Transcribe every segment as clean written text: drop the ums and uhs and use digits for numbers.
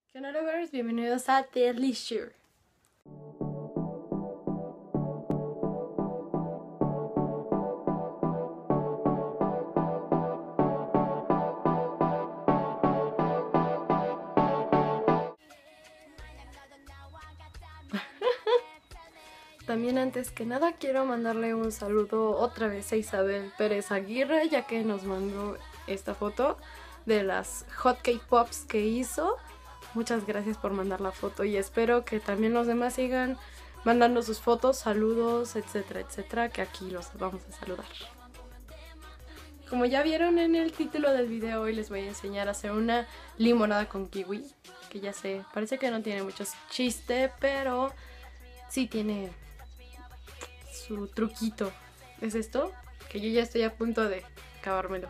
¿Qué onda, lovers? Bienvenidos a Delicious. También antes que nada quiero mandarle un saludo otra vez a Isabel Pérez Aguirre, ya que nos mandó esta foto de las Hot Cake Pops que hizo. Muchas gracias por mandar la foto y espero que también los demás sigan mandando sus fotos, saludos, etcétera, etcétera, que aquí los vamos a saludar. Como ya vieron en el título del video, hoy les voy a enseñar a hacer una limonada con kiwi, que ya sé, parece que no tiene mucho chiste, pero sí tiene su truquito. ¿Es esto? Que yo ya estoy a punto de acabármelo.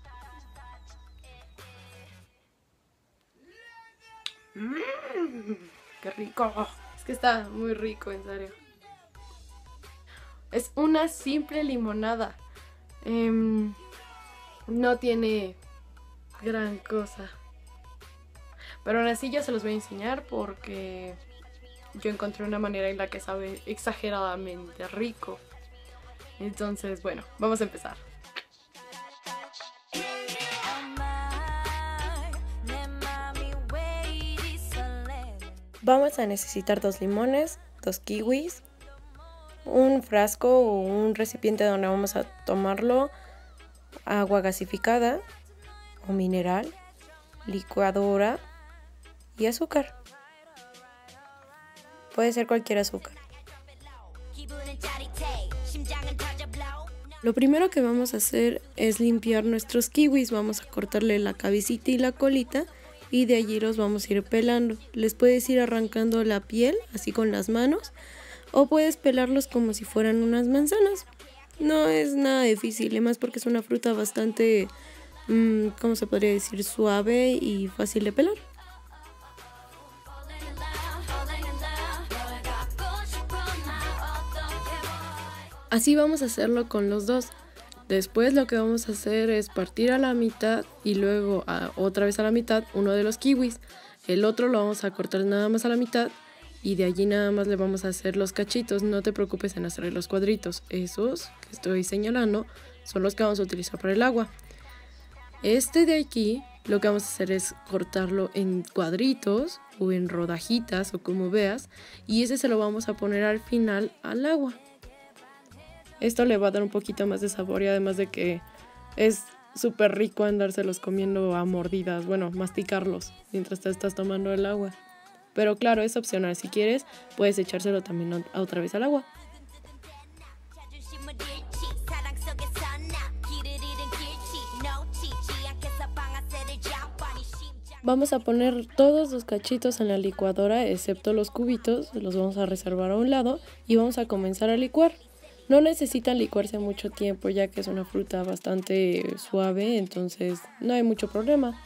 ¡Qué rico! Es que está muy rico, en serio. Es una simple limonada. No tiene gran cosa. Pero aún así yo se los voy a enseñar porque yo encontré una manera en la que sabe exageradamente rico. Entonces, bueno, vamos a empezar. Vamos a necesitar 2 limones, 2 kiwis, un frasco o un recipiente donde vamos a tomarlo, agua gasificada o mineral, licuadora y azúcar. Puede ser cualquier azúcar. Lo primero que vamos a hacer es limpiar nuestros kiwis. Vamos a cortarle la cabecita y la colita y de allí los vamos a ir pelando. Les puedes ir arrancando la piel así con las manos o puedes pelarlos como si fueran unas manzanas. No es nada difícil, además porque es una fruta bastante, ¿cómo se podría decir? Suave y fácil de pelar. Así vamos a hacerlo con los dos. Después lo que vamos a hacer es partir a la mitad y luego otra vez a la mitad uno de los kiwis. El otro lo vamos a cortar nada más a la mitad y de allí nada más le vamos a hacer los cachitos. No te preocupes en hacer los cuadritos. Esos que estoy señalando son los que vamos a utilizar para el agua. Este de aquí lo que vamos a hacer es cortarlo en cuadritos o en rodajitas o como veas. Y ese se lo vamos a poner al final al agua. Esto le va a dar un poquito más de sabor y además de que es súper rico andárselos comiendo a mordidas, bueno, masticarlos mientras te estás tomando el agua. Pero claro, es opcional, si quieres puedes echárselo también otra vez al agua. Vamos a poner todos los cachitos en la licuadora excepto los cubitos, los vamos a reservar a un lado y vamos a comenzar a licuar. No necesitan licuarse mucho tiempo ya que es una fruta bastante suave, entonces no hay mucho problema.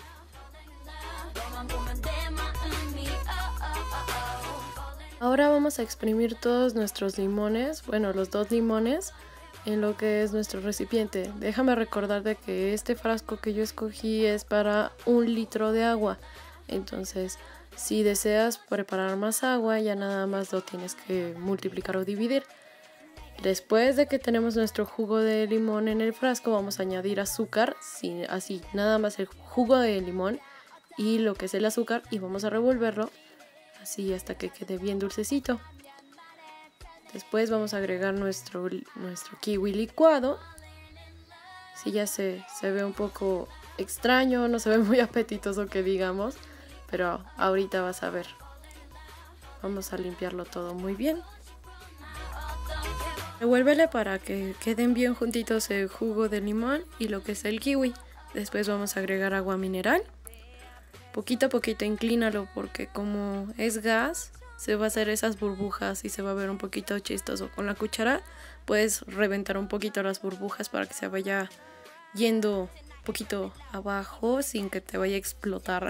Ahora vamos a exprimir todos nuestros limones, bueno, los 2 limones, en lo que es nuestro recipiente. Déjame recordar de que este frasco que yo escogí es para 1 litro de agua, entonces si deseas preparar más agua ya nada más lo tienes que multiplicar o dividir. Después de que tenemos nuestro jugo de limón en el frasco, vamos a añadir azúcar, así, nada más el jugo de limón y lo que es el azúcar y vamos a revolverlo así hasta que quede bien dulcecito. Después vamos a agregar nuestro kiwi licuado. Si ya se ve un poco extraño, no se ve muy apetitoso que digamos, pero ahorita vas a ver. Vamos a limpiarlo todo muy bien. Revuélvele para que queden bien juntitos el jugo de limón y lo que es el kiwi. Después vamos a agregar agua mineral. Poquito a poquito inclínalo porque como es gas se va a hacer esas burbujas y se va a ver un poquito chistoso. Con la cuchara puedes reventar un poquito las burbujas para que se vaya yendo un poquito abajo sin que te vaya a explotar.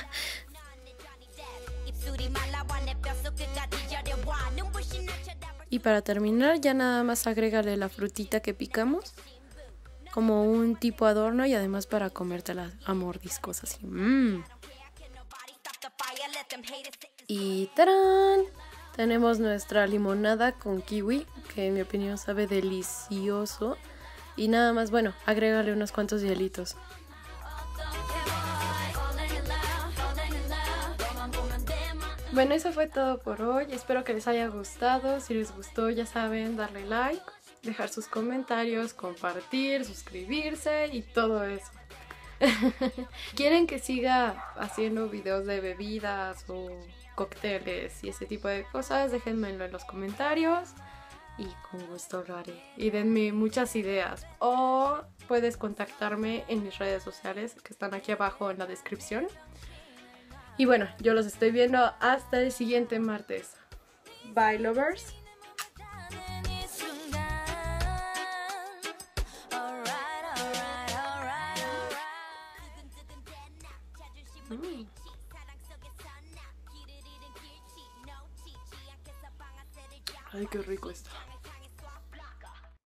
Y para terminar ya nada más agrégale la frutita que picamos como un tipo adorno y además para comértela a mordiscos así. Y ¡tarán! Tenemos nuestra limonada con kiwi, que en mi opinión sabe delicioso. Y nada más, bueno, agrégale unos cuantos hielitos. Bueno, eso fue todo por hoy. Espero que les haya gustado. Si les gustó, ya saben, darle like, dejar sus comentarios, compartir, suscribirse y todo eso. ¿Quieren que siga haciendo videos de bebidas o cócteles y ese tipo de cosas? Déjenmelo en los comentarios y con gusto lo haré. Y denme muchas ideas. O puedes contactarme en mis redes sociales que están aquí abajo en la descripción. Y bueno, yo los estoy viendo hasta el siguiente martes. Bye, lovers. Ay, qué rico está.